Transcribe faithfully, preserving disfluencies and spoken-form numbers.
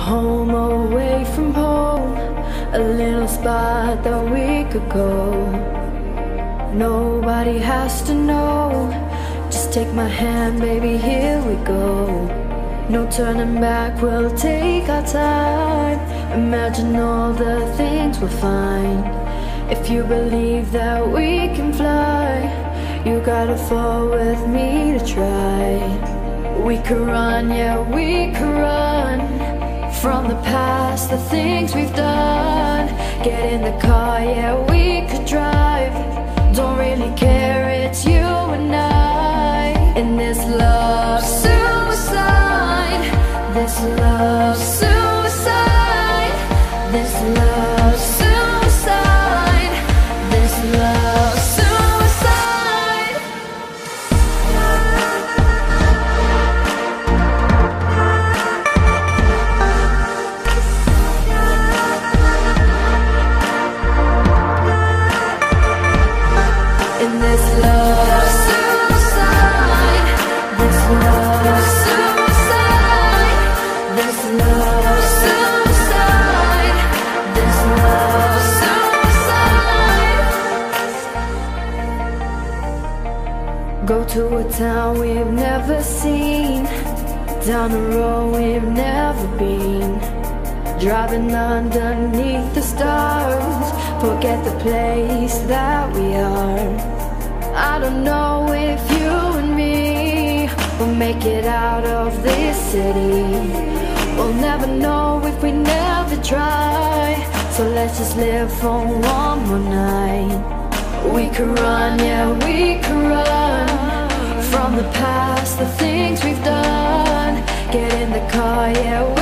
home away from home, a little spot that we could go. Nobody has to know, just take my hand, baby, here we go. No turning back, we'll take our time. Imagine all the things we'll find. If you believe that we can fly, you gotta fall with me to try. We could run, yeah, we could run from the past, the things we've done. Get in the car, yeah, we could drive. Don't really care, it's you and I. In this love suicide, this love suicide, this love suicide, this love suicide. In this love suicide, this love suicide, this love suicide, this love suicide. Go to a town we've never seen, down a road we've never been, driving underneath the stars, forget the place that we are. I don't know if you and me will make it out of this city. We'll never know if we never try, so let's just live for one more night. We could run, yeah, we could run from the past, the things we've done. Get in the car, yeah,